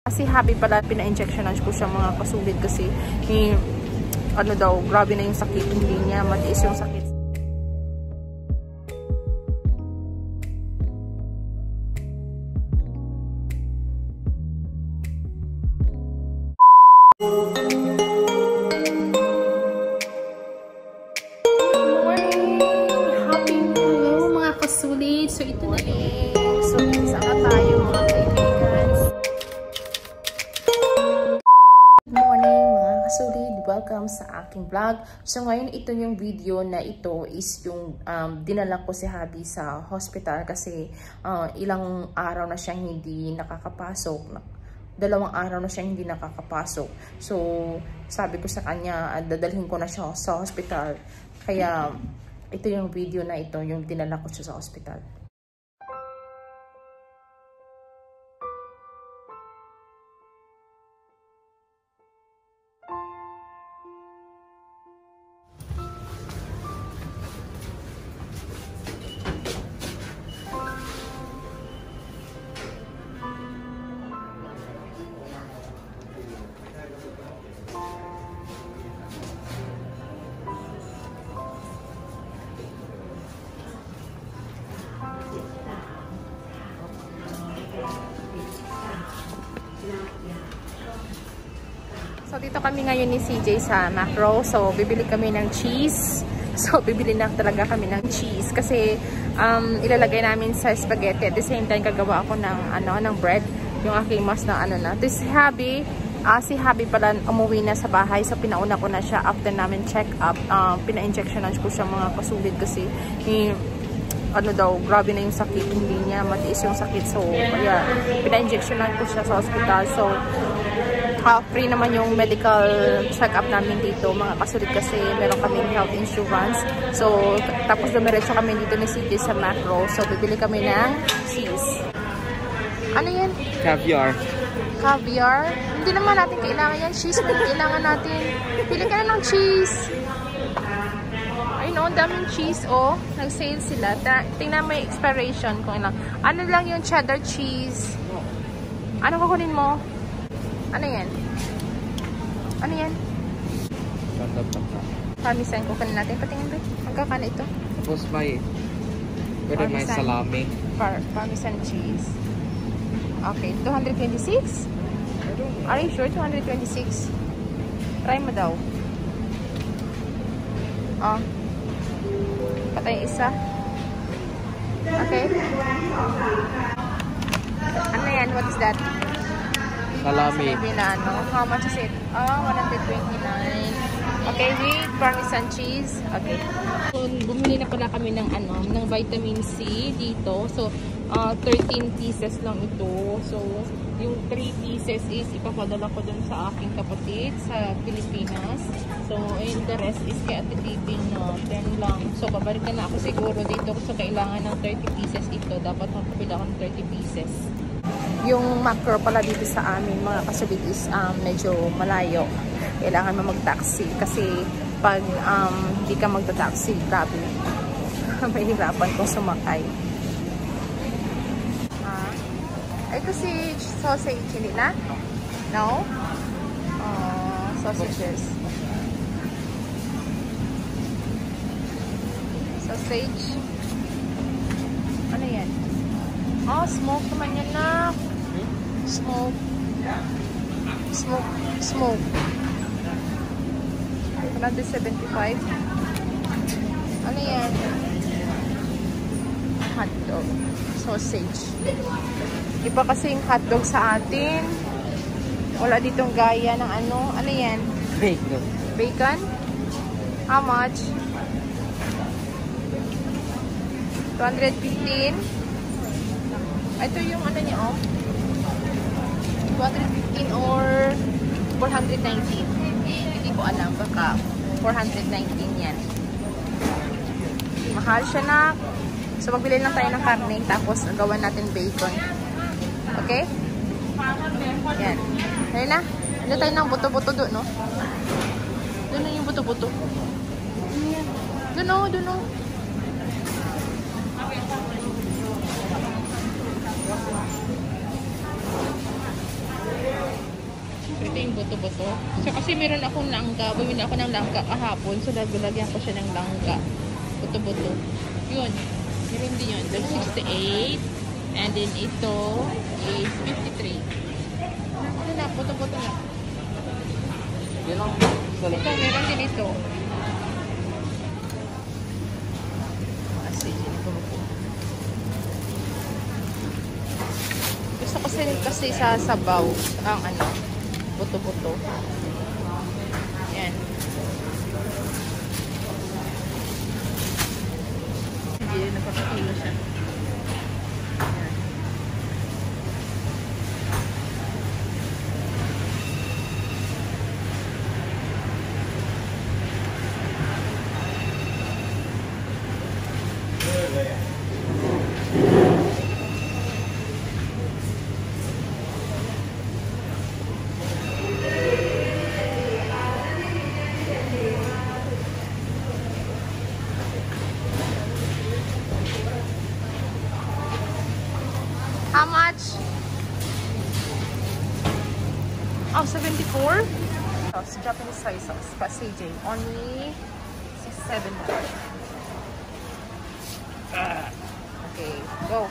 Si Happy pala, pina-injectionan ko siya mga kasulit kasi ano daw, grabe na yung sakit. Hindi niya matiis yung sakit. So, ito na So, saka tayo mga kaibigan. Good morning mga kasulit. Welcome sa aking vlog. So, ngayon ito yung video na ito is yung dinala ko si Happy sa hospital kasi ilang araw na siyang hindi nakakapasok. 2 araw na siyang hindi nakakapasok. So, sabi ko sa kanya, dadalhin ko na siya sa hospital. Kaya, ito yung video na ito, yung dinala ko siya sa hospital. So, dito kami ngayon ni CJ sa Macro. So, bibili kami ng cheese. So, bibili na talaga kami ng cheese. Kasi, ilalagay namin sa spaghetti. At the same time, gagawa ako ng bread. Yung aking mas na na. This Happy, si Happy pala umuwi na sa bahay. So, pinauna ko na siya after namin check up. Pina-injectionan ko siya mga kasulit kasi, ano daw, grabe na yung sakit. Hindi niya matiis yung sakit. So, kaya, pina-injectionan ko siya sa hospital. So, free naman yung medical check-up namin dito, mga kasulit kasi meron kaming health insurance. So, tapos dumiretso kami dito ni CJ sa Macro. So, bibili kami ng cheese. Ano yan? Caviar. Caviar? Hindi naman natin kailangan yan. Cheese na kailangan natin. Pili ka na ng cheese. Ayun o, daming cheese o. Nag-sale sila. Tingnan mo yung expiration kung ilang. Ano lang yung cheddar cheese? Ano kukunin mo? Ano yan? Ano yan? Parmesan. Kukunin natin. Patingin ba? Magkakano ito? Tapos may salami. Parmesan cheese. Okay. 226? Are you sure? 226? Try mo daw. Patay isa. Okay. Ano yan? What is that? Salami. How much is it? 129. Okay, with parmesan cheese. Okay. So, bumili na pala kami ng ng vitamin C dito. So, 13 pieces lang ito. So, yung 3 pieces is ipapadala ko dun sa aking kapatid sa Pilipinas. So, and the rest is kay Ate Tibing 10 lang. So, babalik na ako siguro dito. So, kailangan ng 30 pieces ito. Dapat magpapila ako ng 30 pieces. Yung Macro pala dito sa amin mga kasulit is medyo malayo. Kailangan mo mag-taxi kasi pag hindi ka magta-taxi, grabe. Mahirapan kong sumakay. Ito si sausage, hindi na? No? Sausages. Sausage. Ano yan? Smoke naman yan na. Smoke. Smoke. 175. Ano yan? Hotdog. Sausage. Iba kasi yung hotdog sa atin. Wala ditong gaya ng ano. Ano yan? Bacon. Bacon? How much? 215. Ito yung ano niya, 215 or 419. Hindi ko alam. Baka 419 yan. Mahal siya na. So, magbili lang tayo ng karne. Tapos, gawan natin bacon. Okay? Yan. Dahil na. Hindi tayo ng buto-buto doon, no? Doon yung buto-buto. Doon, no? Doon, no? buto-buto. So, kasi meron akong langka. Bumili ako ng langka kahapon. So, lagyan ko siya ng langka. Buto-buto. Yun. Meron din yun. 68. And then ito is 53. Ano na? Buto-buto na. Yan lang. Ito, meron din ito. Gusto ko kasi sa sabaw ang ano, buto-buto. Yan. Hindi, napapakilo siya. Yan. How much? Oh, 74? Oh, Japanese soy sauce. But CJ, only 67. Okay, go.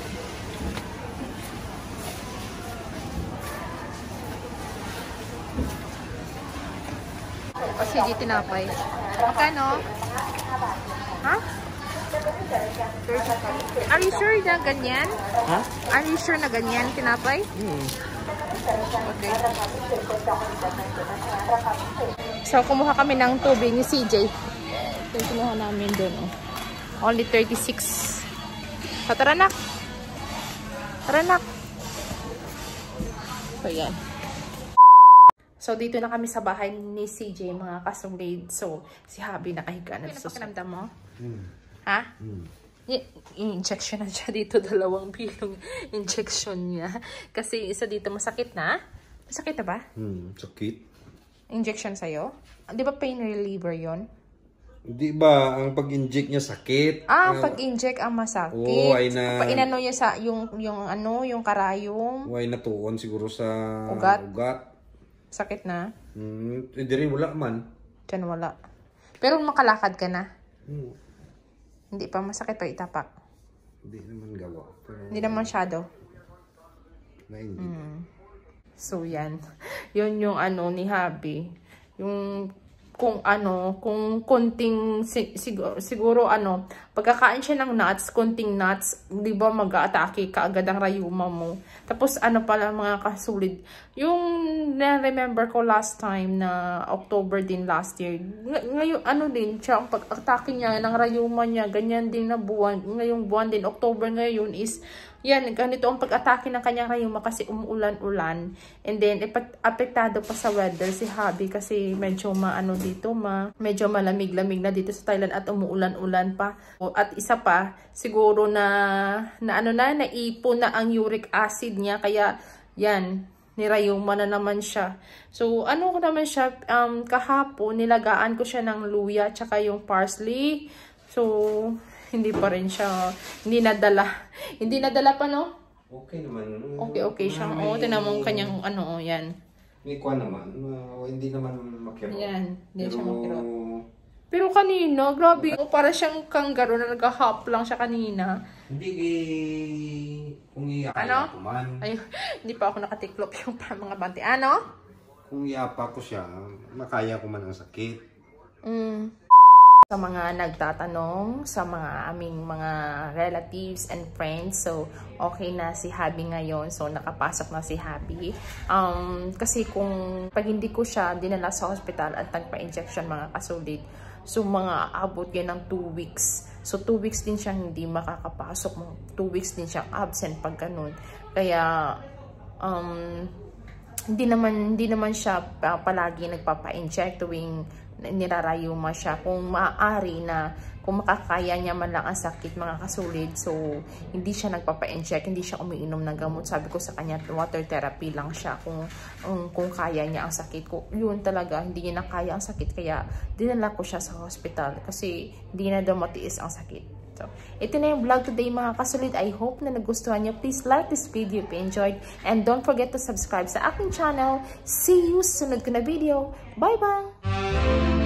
Oh, CJ, tinapay. Magkano? Ha? 35. Are you sure na ganyan? Ha? Are you sure na ganyan tinapay? Okay. So, kumuha kami ng tubig ni CJ. Yung kinuha namin doon. Oh. Only 36. So, tara na. Tara na. So, yan. So, dito na kami sa bahay ni CJ, mga kasulid. So, si Habi nakahiga na. So, pakiramdam mo? Ha? Injection na siya dito. 2 bilong injection niya. Kasi isa dito masakit na. Masakit na ba? Sakit. Injection sa'yo? Di ba pain reliever yon? Di ba, ang pag-inject niya sakit? Pag-inject ang masakit. Oo, ay na... Painano niya sa yung yung karayong. Ay natuon siguro sa ugat. Sakit na? Hindi rin, wala man. Diyan wala. Pero makalakad ka na? Hindi pa masakit pa itapak? Hindi naman gawa. Pero... Hindi naman shadow? So, yan. Yun yung ano ni Habi. Yung kung konting siguro pagkakain siya ng nuts, konting nuts, 'di ba mag-aatake kaagad ang rayuma mo. Tapos pala mga kasulid, yung na-remember ko last time na October din last year. Ngayon din siya ang pag-atake niya ng rayuma niya, ganyan din na buwan. Ngayong buwan din October ngayon is yan, ganito ang pag-atake ng kanyang rayuma kasi umuulan-ulan. And then, apektado pa sa weather si Habi kasi medyo medyo malamig-lamig na dito sa Thailand at umuulan-ulan pa. At isa pa, siguro naipon na ang uric acid niya. Kaya, yan, nirayuma na naman siya. So, naman siya, kahapon, nilagaan ko siya ng luya tsaka yung parsley. So, hindi pa rin siya, hindi nadala pa, no? Okay naman. Okay siya. Tinan mo kanyang yan. May kuha naman. Hindi naman makirot. Yan, hindi siya makirot. Pero kanina, grabe. Para siyang kangaroo na nag-hop lang siya kanina. Hindi kung iapa ko man. Ay, hindi pa ako nakatiklop yung mga bante. Kung iapa ko siya, makaya ko man ang sakit. Sa mga nagtatanong, sa mga aming mga relatives and friends, so okay na si Habi ngayon, so nakapasok na si Habi. Kasi pag hindi ko siya dinala sa hospital at nagpa-injection mga kasulid, so mga abot yan ng 2 weeks. So 2 weeks din siyang hindi makakapasok, 2 weeks din siyang absent pag ganun. Kaya hindi naman siya palagi nagpapa-inject tuwing nirarayuma siya. Kung maaari na, kung makakaya niya man lang ang sakit mga kasulid, so hindi siya nagpapa-inject, hindi siya umiinom ng gamot. Sabi ko sa kanya, water therapy lang siya kung kaya niya ang sakit ko. Yun talaga, hindi niya na kaya ang sakit, kaya dinala ko siya sa hospital kasi hindi na daw matiis ang sakit. So, ito na yung vlog today mga kasolid. I hope na nagustuhan nyo. Please like this video if you enjoyed. And don't forget to subscribe sa aking channel. See you sunod ko na video. Bye-bye!